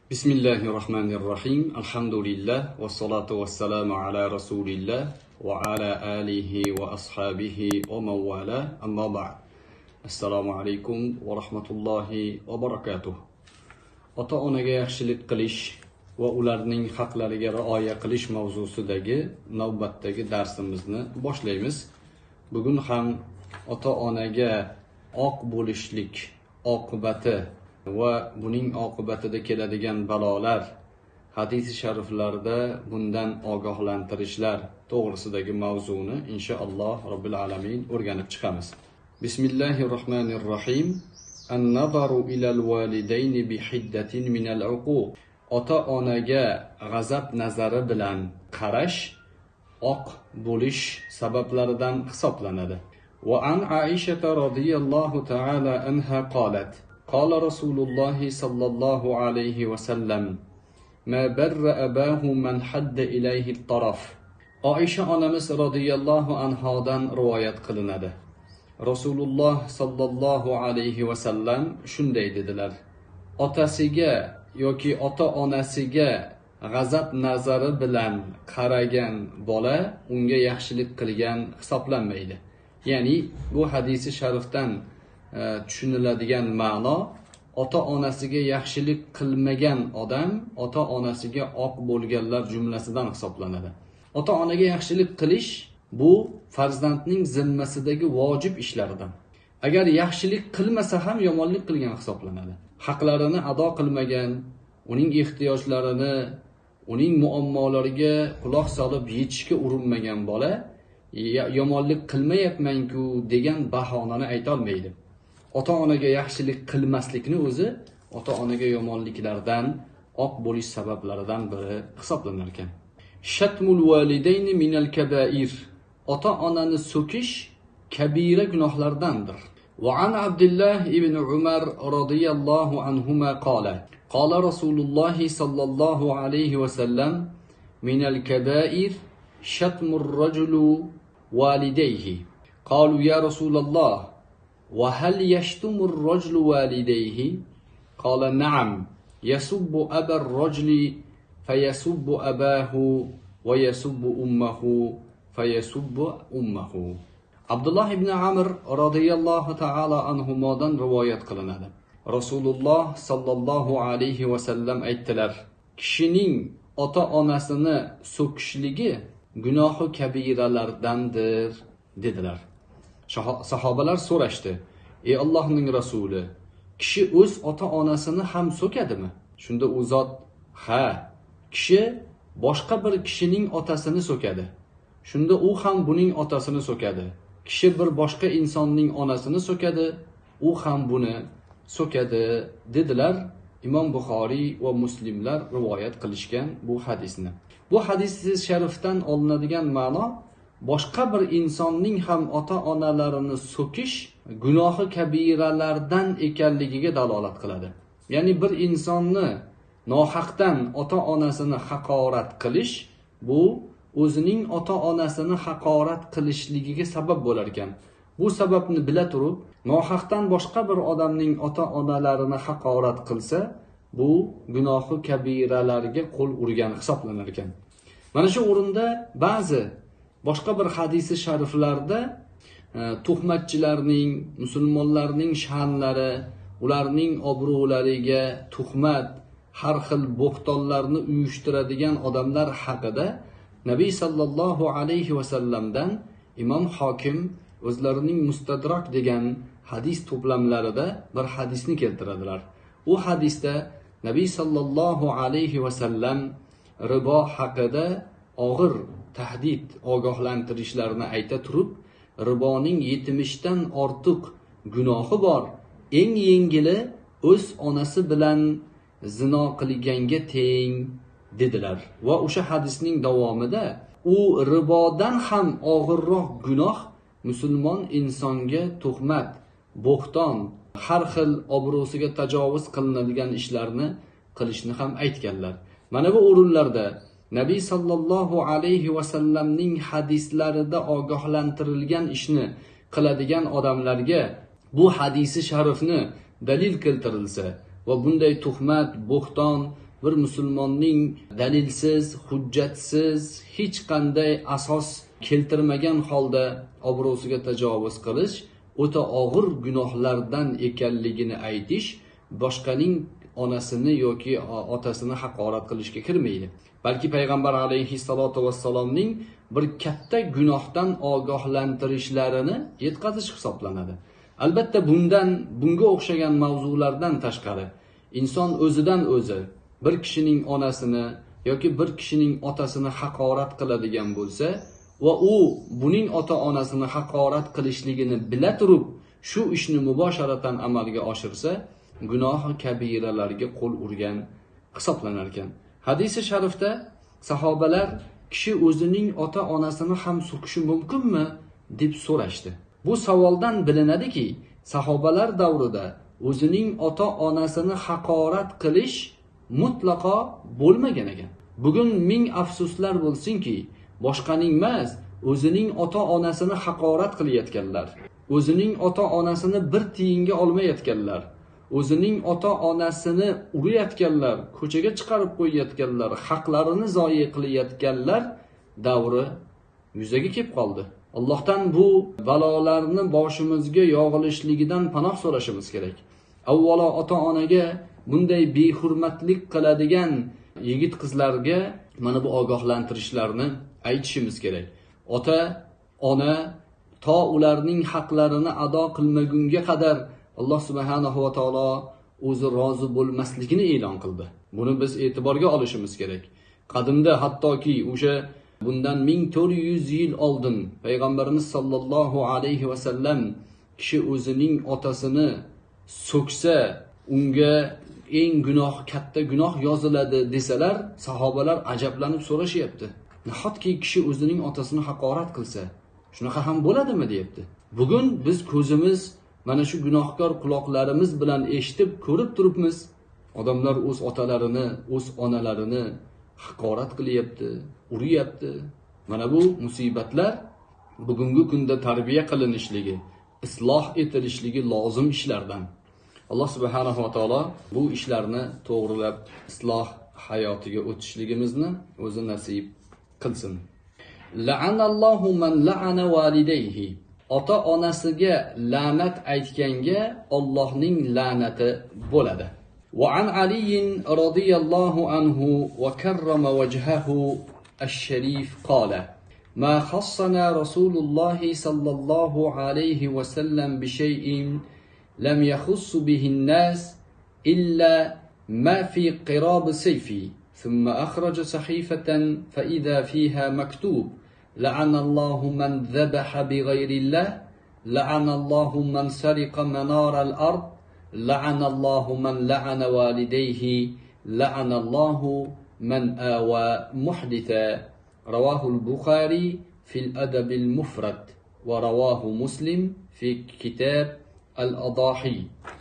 Bismillahirrahmanirrahim. Alhamdulillah wassalatu wassalamu ala Rasulillah wa ala alihi wa ashabihi wa mawala. Amma ba'd. Assalomu alaykum va rahmatullohi va barakatuh. Ota-onaga yaxshilik qilish va ularning haqlariga rioya qilish mavzusidagi navbatdagi darsimizni boshlaymiz. Bugun ham ota-onaga oq bo'lishlik oqibati va buning oqibatida keladigan balolar, hadis-i shariflarda bundan ogohlantirishlar to'g'risidagi mavzuni inshaalloh Robbil alamin o'rganib chiqamiz. Bismillahirrohmanirrohim. An-nazaru ilal validayni bi hiddatin min al-uquq. Ota-onaga g'azab nazari bilan qarash oq bo'lish sabablaridan hisoblanadi. Va an Aisha radhiyallohu ta'ala anha qalat: قال رسول الله صلى الله عليه وسلم ما بر أباه من حد إليه الطرف. Oisha onamiz radhiyallohu anhodan rivoyat qilinadi. Rasululloh sallallohu alayhi va sallam shunday dedilar: otasiga yoki ota-onasiga g'azab nazari bilan qaragan bola unga yaxshilik qilgan hisoblanmaydi. Ya'ni bu hadisi sharifdan tushuniladigan ma'no, ota-onasiga yaxshilik qilmagan odam ota-onasiga oq bo'lganlar jumlasidan hisoblanadi. Ota-onaga yaxshilik qilish bu farzandning zimmasidagi vojib ishlardan. Agar yaxshilik qilmasa ham yomonlik qilgan hisoblanadi. Haqlarini ado qilmagan, uning ehtiyojlarini, uning muammolariga quloq solib yetishga urinmagan bola yomonlik qilmayapman-ku degan bahonani ayta olmaydi. Ota-onaga yaxshilik qilmaslikni o'zi ota-onaga yomonliklardan oq bo'lish sabablaridan biri hisoblanar ekan. Shatmul validayni minal kabair. Ota-onani so'kish kabira gunohlardandir. Va an Abdullah ibn Umar radhiyallohu anhuma qala: qala Rasululloh sallallohu alayhi va sallam minal kabair shatmur rajulu walidayhi. Qalu ya Rasululloh وهل يشتم الرجل والديه؟ قال نعم، يسب أبا الرجل فيسب أباه ويسب أمه فيسب أمه. Abdullah ibn Amr radhiyallohu ta'ala anhumadan rivoyat qilinadi. Rasululloh sallallohu alayhi va sallam aytdilar: kishining ota-onasini so'kishligi gunohi kabiralardandir dedilar. Sahobalar so'rashdi: ey Allohning rasuli, kishi o'z ota-onasini ham so'kadimi? Shunda u zot: ha, kishi boshqa bir kishining otasini so'kadi. Shunda u ham buning otasini so'kadi. Kishi bir boshqa insonning onasini so'kadi, u ham buni so'kadi dedilar. Imom Buxoriy va Muslimlar rivoyat qilishgan bu hadisni. Bu hadis sharifdan olinadigan ma'no, boshqa bir insonning ham ota-onalarini so'kish gunohi kabiralardan ekanligiga dalolat qiladi. Ya'ni bir insonni nohaqdan ota-onasini haqorat qilish, bu o'zining ota-onasini haqorat qilishligiga sabab bo'lar ekan. Bu sababni bila turib, nohaqdan boshqa bir odamning ota-onalarini haqorat qilsa, bu gunohi kabiralarga qo'l urgan hisoblanar ekan. Mana shu o'rinda ba'zi boshqa bir hadisi shariflarda tuhmatchilarning, musulmonlarning sha'nlari, ularning obro'lariga tuhmat, har xil bo'xtonlarni uyushtiradigan odamlar haqida Nabiy sallallohu alayhi va sallamdan Imom Hokim o'zlarining Mustadrak degan hadis to'plamlarida bir hadisni keltiradilar. U hadisda Nabiy sallallohu alayhi va sallam ribo haqida og'ir tahdid, ogohlantirishlarni ayta turib, riboning 70 dan ortiq gunohi bor. Eng yengili o'z onasi bilan zino qilganga teng dedilar. Va o'sha hadisning davomida u ribodan ham og'irroq gunoh musulmon insonga tuhmat, bo'xton, har xil obro'siga tajovuz qilinadigan ishlarni qilishni ham aytganlar. Mana bu o'rinlarda Nabiy sallallohu alayhi va sallamning hadislarida ogohlantirilgan ishni qiladigan odamlarga bu hadisi sharifni dalil keltirilsa va bunday tuhmat, bo'xton bir musulmonning dalilsiz, hujjatsiz, hech qanday asos keltirmagan holda obro'siga tajovuz qilish o'ta og'ir gunohlardan ekanligini aytish boshqaning onasini yoki otasini haqorat qilishga kirmaydi. Balki payg'ambar alayhissalotu vassalomning bir katta gunohdan ogohlantirishlarini yetkazish hisoblanadi. Albatta bunga o'xshagan mavzulardan tashqari inson o'zidan o'zi bir kishining onasini yoki bir kishining otasini haqorat qiladigan bo'lsa va u buning ota-onasini haqorat qilishligini bila turib shu ishni mubosharatan amalga oshirsa, gunoh kabiralarga qo'l urgan hisoblanar ekan. Hadisi sharifda sahobalar kishi o'zining ota-onasini ham so'kishi mumkinmi deb so'rashdi. Bu savoldan bilinadiki, sahobalar davrida o'zining ota-onasini haqorat qilish mutlaqo bo'lmagan ekan. Bugun ming afsuslar bo'lsinki, boshqaning emas, o'zining ota-onasini haqorat qilayotganlar, o'zining ota-onasini bir tiyinga olmayotganlar, o'zining ota-onasini urayotganlar, ko'chaga chiqarib qo'yayotganlar, haqlarini zoyi qilayotganlar davri yuzaga kelib qoldi. Allohdan bu balolarni boshimizga yog'ilishligidan panoh so'rashimiz kerak. Avvalo ota-onaga bunday behurmatlik qiladigan yigit qizlarga mana bu ogohlantirishlarni aytishimiz kerak. Ota, ona to ularning haqlarini ado qilmagunga qadar Alloh subhanahu va taolo o'zi rozi bo'lmasligini e'lon qildi. Buni biz e'tiborga olishimiz kerak. Qadimda hattoki o'sha bundan 1400 yil oldin payg'ambarimiz sollallohu alayhi va sallam kishi o'zining otasini so'ksa, unga eng katta gunoh yoziladi desalar, sahobalar ajablanib so'rashyapti. Nahotki kishi o'zining otasini haqorat qilsa, shunaqa ham bo'ladimi deyapti. Bugun biz ko'zimiz mana shu gunohkor quloqlarimiz bilan eshitib, ko'rib turibmiz. Odamlar o'z otalarini, o'z onalarini haqorat qilyapti, uriyapti. Mana bu musibatlar bugungi kunda tarbiya qilinishligi, isloh etilishligi lozim ishlardan. Alloh subhanahu va taolo bu ishlarni to'g'rilab isloh hayotiga o'tishligimizni o'zi nasib qilsin. La'anallohu man la'ana walidayhi. Ota-onasiga la'nat aytganga Allohning la'nati bo'ladi. Wa an Ali radhiyallohu anhu wa karrama wajhahu ash-sharif qala: Ma khassana Rasululloh sallallohu alayhi wa sallam bi shay'in lam yakhussu bihi an-nas illa ma fi qirab sayfi. ثم أخرج صحيفة فإذا فيها مكتوب: لعن الله من ذبح بغير الله، لعن الله من سرق منار الأرض، لعن الله من لعن والديه، لعن الله من آوى محدثا. رواه البخاري في الأدب المفرد، ورواه مسلم في كتاب الأضاحي.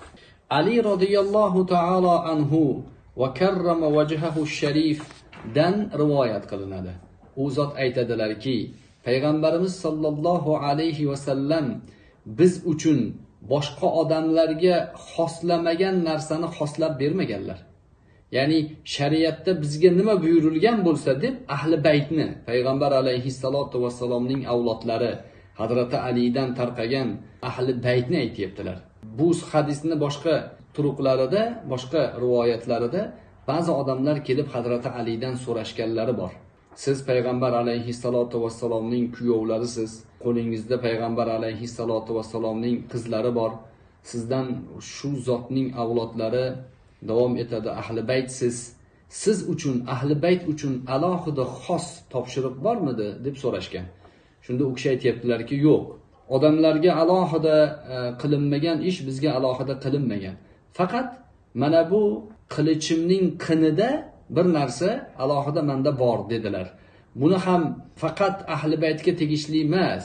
علي رضي الله تعالى عنه va karrama wajhahu sharif dan rivoyat qilinadi. U zot aytadilarki, payg'ambarimiz sollallohu alayhi va sallam biz uchun boshqa odamlarga xoslamagan narsani xoslab bermaganlar. Ya'ni shariatda bizga nima buyurilgan bo'lsa deb ahli baytni, payg'ambar alayhissalotu vassalomning avlodlari Hazrati Alidan tarqagan ahli baytni aytibdilar. Bu hadisni boshqa turuqlarida, boshqa rivoyatlarida ba'zi odamlar kelib Hazrati Alidan so'rashganlari bor. Siz payg'ambar alayhissalotu vassalomning kuyovlarisiz, qo'lingizda payg'ambar alayhissalotu vassalomning qizlari bor. Sizdan shu zotning avlodlari davom etadi, ahli baytsiz. Siz uchun, ahli bayt uchun alohida xos topshiriq bormidi deb so'rashgan. Shunda u kishi aytibdilarki, yo'q. Odamlarga alohida qilinmagan ish bizga alohida qilinmagan. Faqat mana bu qilichimning qinida bir narsa alohida menda bor dedilar. Buni ham faqat ahli baytga tegishli emas,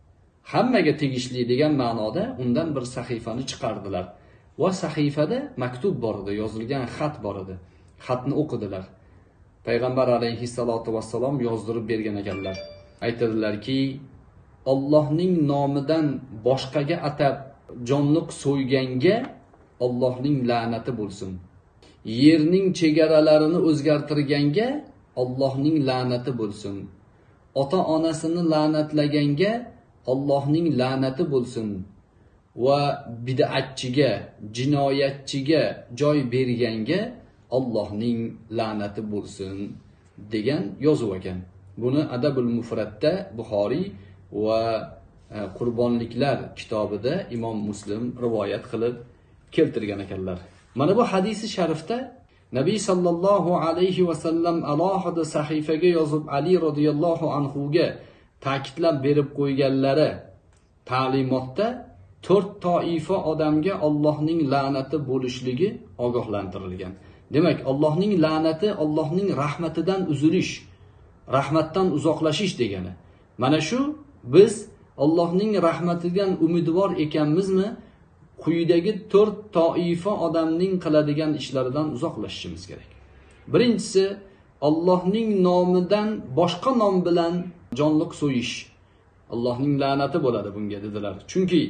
hammaga tegishli degan ma'noda undan bir sahifani chiqardilar. Va sahifada maktub bor edi, yozilgan xat bor edi. Xatni o'qidilar. Payg'ambar alayhissalotu vassalom yozdirib bergan ekanlar. Aytadilarki, Allohning nomidan boshqaga atab jonliq so'yganga Allohning la'nati bo'lsin. yerning chegaralarini o'zgartirganga Allohning la'nati bo'lsin. Ota-onasini la'natlaganga Allohning la'nati bo'lsin. Va bid'atchiga, jinoyatchiga joy berganga Allohning la'nati bo'lsin degan yozuv ekan. Buni Adabul Mufradda Buxoriy va Qurbonliklar kitobida Imom Muslim rivoyat qilib keltirgan ekanlar. Mana bu hadisi sharifda Nabiy sallallohu alayhi va sallam alohida sahifaga yozib Ali radhiyallohu anhu ga ta'kidlab berib qo'yganlari ta'limotda 4 toifa odamga Allohning la'nati bo'lishligi ogohlantirilgan. Demak, Allohning la'nati Allohning rahmatidan uzilish, rahmatdan uzoqlashish degani. Mana shu biz Allohning rahmatidan umidvor ekanmizmi? Quyidagi 4 toifa odamning qiladigan ishlaridan uzoqlashishimiz kerak. Birinchisi, Allohning nomidan boshqa nom bilan jonliq so'yish. Allohning la'nati bo'ladi bunga dedilar. Chunki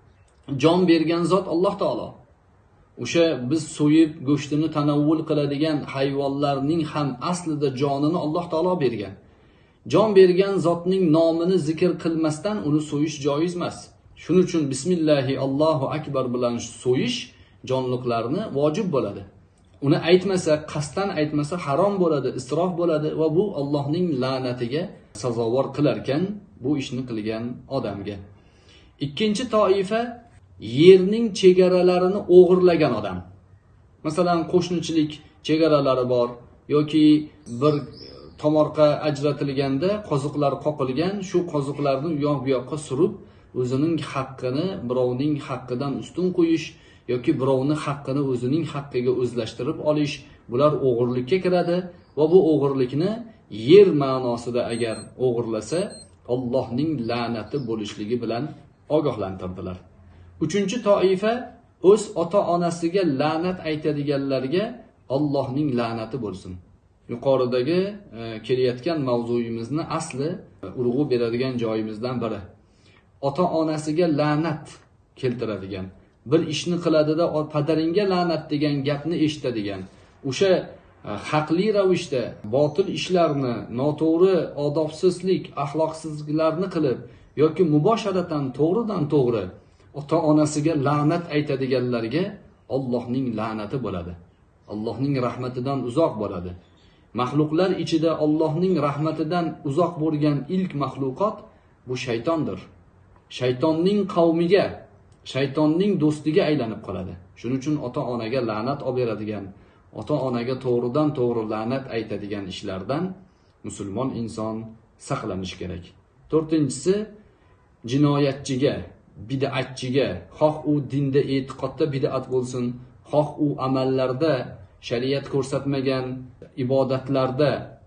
jon bergan zot Alloh taolo. O'sha biz so'yib go'shtini tanovvul qiladigan hayvonlarning ham aslida jonini Alloh taolo bergan. Jon bergan zotning nomini zikr qilmasdan uni so'yish joiz emas. Shuning uchun bismillahi Allohu akbar bilan so'yish jonliqlarni vojib bo'ladi. Uni aytmasa, qasddan aytmasa harom bo'ladi, isrof bo'ladi va bu Allohning la'natiga sazovor qilar ekan bu ishni qilgan odamga. Ikkinchi toifa yerning chegaralarini o'g'irlagan odam. Masalan, qo'shnichilik chegaralari bor yoki bir tomorqa ajratilganda qoziqlar qoqilgan, shu qoziqlarni u yoq bu yoqqa surib o'zining haqqini birovning haqqidan ustun qo'yish yoki birovning haqqini o'zining haqqiga o'zlashtirib olish, bular o'g'irlikka kiradi va bu o'g'irlikni yer ma'nosida agar o'g'irlasa Allohning la'nati bo'lishligi bilan ogohlantirdilar. Uchinchi toifa o'z ota-onasiga la'nat aytadiganlarga Allohning la'nati bo'lsin. Yuqoridagi kelayotgan mavzuyimizni asli urg'u beradigan joyimizdan biri. Ota-onasiga la'nat keltiradigan, bir ishni qiladida padaringga la'nat degan gapni eshitadigan, o'sha haqli ravishda botil ishlarni, noto'g'ri, odobsizlik, axloqsizliklarni qilib yoki mubosharatan to'g'ridan to'g'ri ota-onasiga la'nat aytadiganlarga Allohning la'nati bo'ladi. Allohning rahmatidan uzoq bo'ladi. Mahluqlar ichida Allohning rahmatidan uzoq bo'lgan ilk mahluqot bu shaytondir. Shaytonning qavmiga, shaytonning do'stiga aylanib qoladi. Shuning uchun ota-onaga la'nat olib beradigan, ota-onaga to'g'ridan to'g'ri la'nat aytadigan ishlardan musulmon inson saqlanish kerak. To'rtinchisi, jinoyatchiga, bid'atchiga, xoh u dinda e'tiqodda bid'at bo'lsin, xoh u amallarda shariat ko'rsatmagan ibodatlarda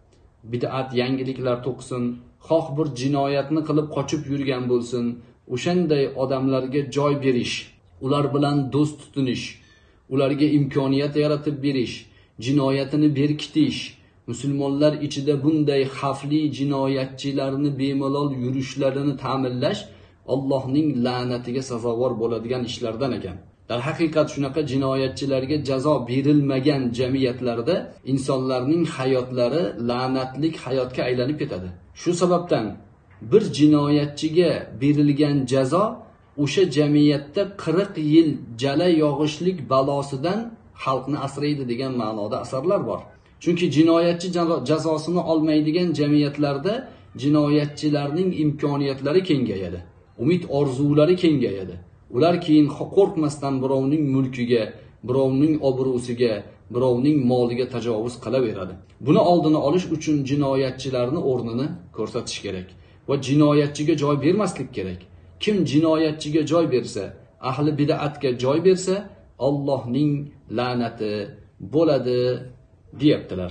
bid'at yangiliklar to'qsin, xoh bir jinoyatni qilib qochib yurgan bo'lsin, o'shanday odamlarga joy berish, ular bilan do'st tutinish, ularga imkoniyat yaratib berish, jinoyatini berkitish, musulmonlar ichida bunday xavfli jinoyatchilarni bemalol yurishlarini ta'minlash Allohning la'natiga sazovor bo'ladigan ishlardan ekan. Dar haqiqat shunaqa jinoyatchilarga jazo berilmagan jamiyatlarda insonlarning hayotlari la'natlik hayotga aylanib ketadi. Shu sababdan bir jinoyatchiga berilgan jazo o'sha jamiyatda 40 yil jala yog'ishlik balosidan xalqni asraydi degan ma'noda asarlar bor. Chunki jinoyatchi jazosini olmaydigan jamiyatlarda jinoyatchilarning imkoniyatlari kengayadi. Umid orzulari kengayadi. Ular keyin qo'rqmasdan birovning mulkiga, birovning obro'siga, birovning moliga tajovuz qilaveradi. Buni oldini olish uchun jinoyatchilarning o'rnini ko'rsatish kerak va jinoyatchiga joy bermaslik kerak. Kim jinoyatchiga joy bersa, ahli bid'atga joy bersa, Allohning la'nati bo'ladi deyaptilar.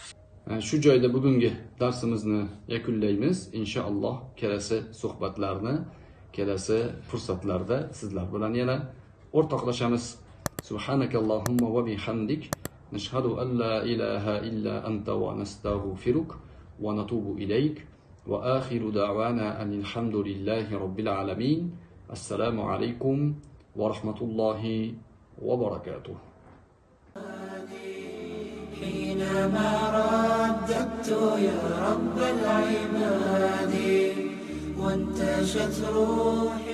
Shu joyda bugungi darsimizni yakunlaymiz. Inshaalloh kelasi suhbatlarni, kelasi fursatlarda sizlar bilan yana o'rtoqlashamiz. Subhanakallohumma va bihamdik nashhadu an la ilaha illa anta va nastaghfiruk va natubu ilayk va akhiru da'wana alhamdulillahi robbil alamin. Assalomu alaykum va rahmatullohi va barakatuh. كلما رددت يا رب العباد وانتشت روحي